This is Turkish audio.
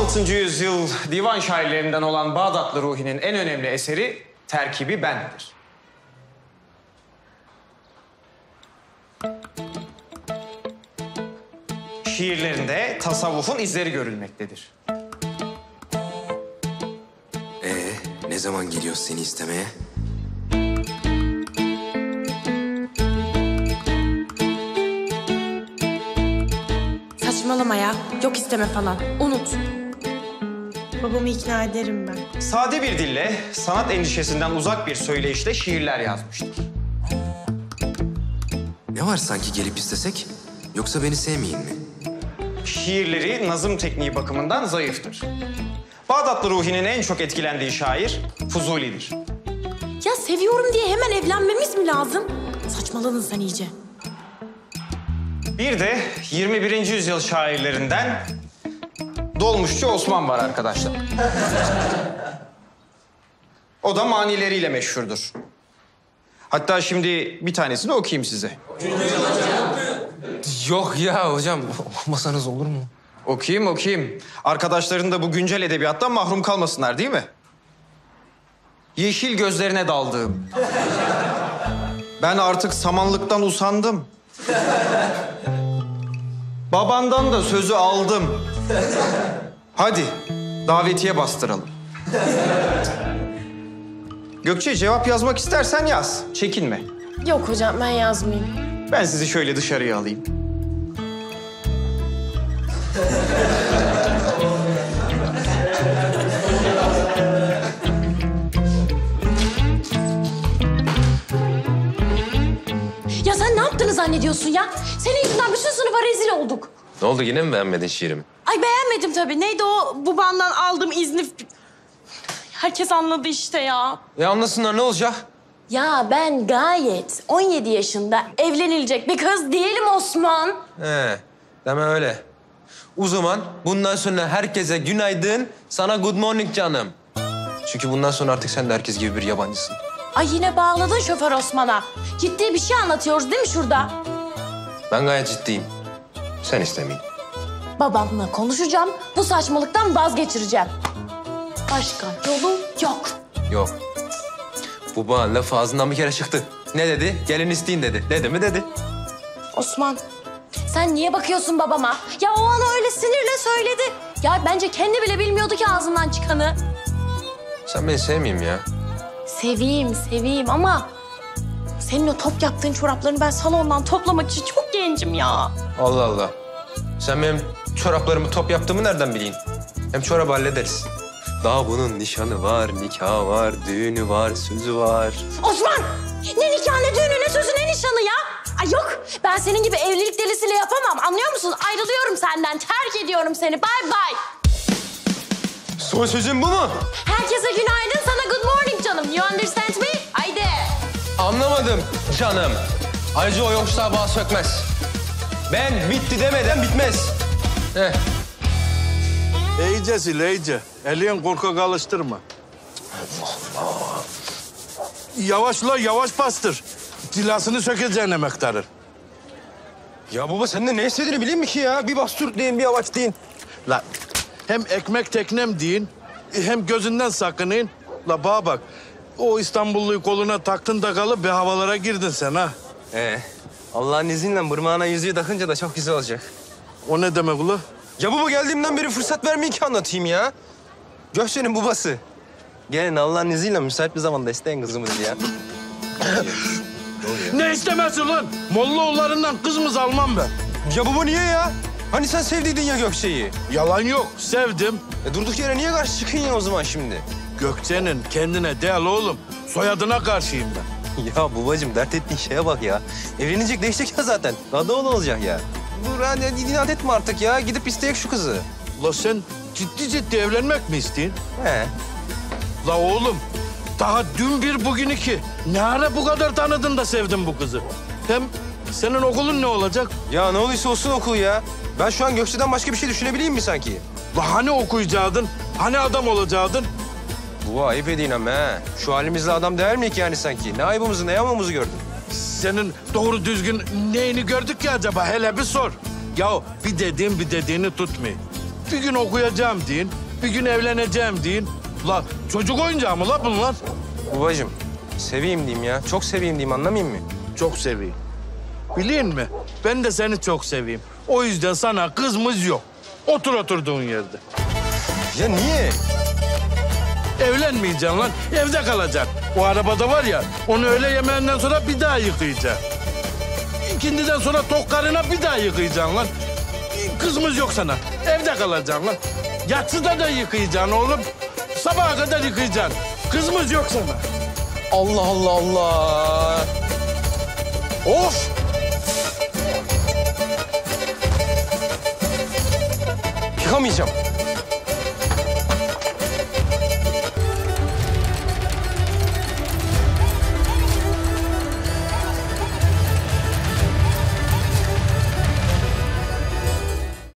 16. yüzyıl divan şairlerinden olan Bağdatlı Ruhi'nin en önemli eseri Terkibi Ben'dir. Şiirlerinde tasavvufun izleri görülmektedir. Ne zaman geliyoruz seni istemeye? Saçmalama ya. Yok isteme falan. Unut. Babamı ikna ederim ben. Sade bir dille, sanat endişesinden uzak bir söyleyişle şiirler yazmıştır. Ne var sanki gelip istesek? Yoksa beni sevmeyin mi? Şiirleri nazım tekniği bakımından zayıftır. Bağdatlı Ruhi'nin en çok etkilendiği şair Fuzuli'dir. Ya seviyorum diye hemen evlenmemiz mi lazım? Saçmaladın sen iyice. Bir de 21. yüzyıl şairlerinden Dolmuşçu Osman var arkadaşlar. O da manileriyle meşhurdur. Hatta şimdi bir tanesini okuyayım size. Yok ya hocam, okumasanız olur mu? Okuyayım. Arkadaşların da bu güncel edebiyattan mahrum kalmasınlar değil mi? Yeşil gözlerine daldım. Ben artık samanlıktan usandım. Babandan da sözü aldım. Hadi davetiye bastıralım. Gökçe, cevap yazmak istersen yaz. Çekinme. Yok hocam ben yazmayayım. Ben sizi şöyle dışarıya alayım. Ya sen ne yaptığını zannediyorsun ya? Senin yüzünden bütün sınıfa rezil olduk. Ne oldu, yine mi beğenmedin şiirimi? Ay beğenmedim tabii. Neydi o babandan aldığım izni? Herkes anladı işte ya. Anlasınlar, ne olacak? Ya ben gayet 17 yaşında evlenilecek bir kız değilim Osman. Deme öyle. O zaman bundan sonra herkese günaydın, sana good morning canım. Çünkü bundan sonra artık sen de herkes gibi bir yabancısın. Ay yine bağladın şoför Osman'a. Ciddi bir şey anlatıyoruz değil mi şurada? Ben gayet ciddiyim. Sen istemeyin. Babamla konuşacağım, bu saçmalıktan vazgeçireceğim. Başka yolu yok. Yok. Baba laf ağzından bir kere çıktı. Ne dedi? Gelin isteyin dedi. Dedi mi dedi. Osman, sen niye bakıyorsun babama? Ya o an öyle sinirle söyledi. Ya bence kendi bile bilmiyordu ki ağzından çıkanı. Sen beni sevmeyeyim ya. Seveyim ama... Senin o top yaptığın çoraplarını ben salondan toplamak için çok gencim ya. Allah Allah. Sen benim çoraplarımı top yaptığımı nereden bileyim? Hem çorabı hallederiz. Daha bunun nişanı var, nikahı var, düğünü var, sözü var. Osman! Ne nikah, ne düğünü, ne sözü, ne nişanı ya? Ay yok, ben senin gibi evlilik delisiyle yapamam. Anlıyor musun? Ayrılıyorum senden, terk ediyorum seni. Bye bye. Son sözün bu mu? Herkese günaydın, sana good morning canım. You understand me? Haydi. Anlamadım canım. Ayrıca o yoksa bağ sökmez. Ben bitti demeden bitmez. İyice sil, iyice. Elin korkak alıştırma. Yavaşla, yavaş bastır. Cilasını sökeceğin emektarı. Ya baba sen de ne istediğini bileyim mi ki ya? Bir bastır deyin, bir yavaş deyin. La hem ekmek teknem deyin, hem gözünden sakının. La bana bak, o İstanbulluyu koluna taktın da kalıp bir havalara girdin sen ha. Allah'ın izniyle bırmağına yüzüğü takınca da çok güzel olacak. O ne demek ula? Ya baba geldiğimden beri fırsat vermeyin ki anlatayım ya. Gökçe'nin babası. Gelin Allah'ın izniyle müsait bir zamanda isteyin kızımızı ya. Ne istemezsin lan? Mollaoğullarından kızımız almam ben. Ya baba niye ya? Hani sen sevdiydin ya Gökçe'yi. Yalan yok, sevdim. Durduk yere niye karşı çıkın ya o zaman şimdi? Gökçe'nin kendine değil oğlum. Soyadına karşıyım ben. Ya babacığım dert ettiğin şeye bak ya. Evlenecek değişecek ya zaten. Daha da olacak ya. Dur hadi inat etme artık ya. Gidip isteyek şu kızı. La sen ciddi evlenmek mi istiyorsun? He. La oğlum, daha dün bir bugün iki. Ne ara bu kadar tanıdın da sevdin bu kızı? Hem senin okulun ne olacak? Ya ne oluyorsa olsun okul ya. Ben şu an Gökçe'den başka bir şey düşünebileyim mi sanki? La hani okuyacaktın? Hani adam olacaktın? Bu ayıp edin ama he. Şu halimizle adam değer miyik yani sanki? Ne ayıbımızı ne yamamızı gördün? Senin doğru düzgün neyini gördük ki acaba? Hele bir sor. Ya bir dediğini tutmuyor. Bir gün okuyacağım deyin, bir gün evleneceğim deyin. La çocuk oyuncağı mı la bunlar? Babacığım, seveyim diyeyim ya. Çok seveyim diyeyim, anlamayayım mı? Çok seveyim. Bileyim mi? Ben de seni çok seveyim. O yüzden sana kızımız yok. Otur oturduğun yerde. Ya niye? Evlenmeyeceksin lan. Evde kalacaksın. O arabada var ya, onu öğle yemeğinden sonra bir daha yıkayacaksın. İkindiden sonra tok karına bir daha yıkayacaksın lan. Kızımız yok sana. Evde kalacaksın lan. Yatsıda da yıkayacaksın oğlum. Sabaha kadar yıkayacaksın. Kızımız yok sana. Allah Allah Allah. Of! Yıkamayacağım.